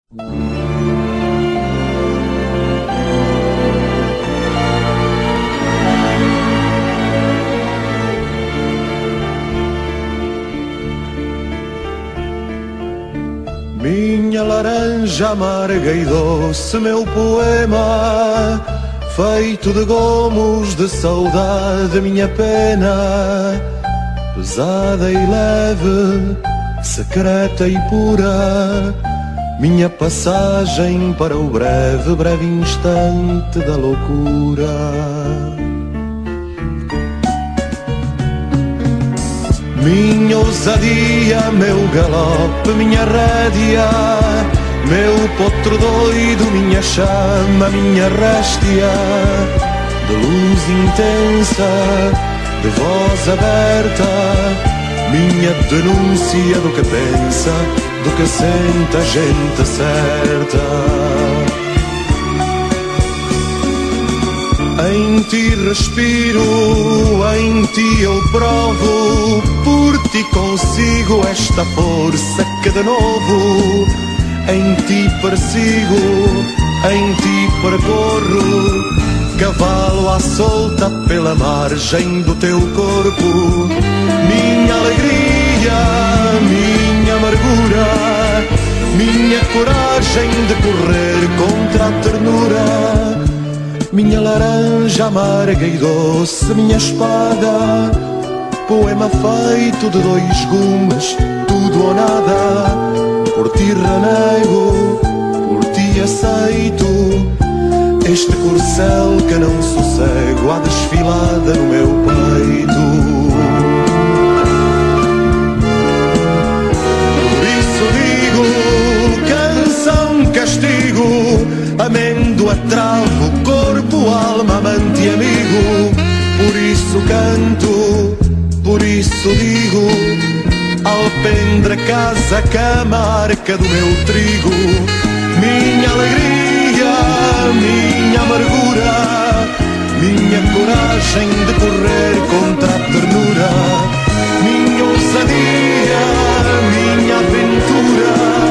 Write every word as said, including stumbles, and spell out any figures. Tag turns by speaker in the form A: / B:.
A: Minha laranja amarga e doce, meu poema, feito de gomos de saudade, minha pena, pesada e leve, secreta e pura, minha passagem para o breve, breve instante da loucura. Minha ousadia, meu galope, minha rédea, meu potro doido, minha chama, minha réstia, de luz intensa, de voz aberta, minha denúncia do que pensa, do que sente a gente certa. Em ti respiro, em ti eu provo, por ti consigo esta força que de novo em ti persigo, em ti percorro, cavalo à solta pela margem do teu corpo. Minha alegria, minha amargura, minha coragem de correr contra a ternura, minha laranja amarga e doce, minha espada, poema feito de dois gumes, tudo ou nada. Por ti renego, por ti aceito este corcel que não sossego, a desfilada no meu peito. Por isso digo, canção, castigo, amêndoa, travo, corpo, alma, amante e amigo. Por isso canto, por isso digo, alpendre, casa, cama, arca do meu trigo. Minha alegria, minha amargura, minha coragem de correr contra a ternura, minha ousadia, minha aventura,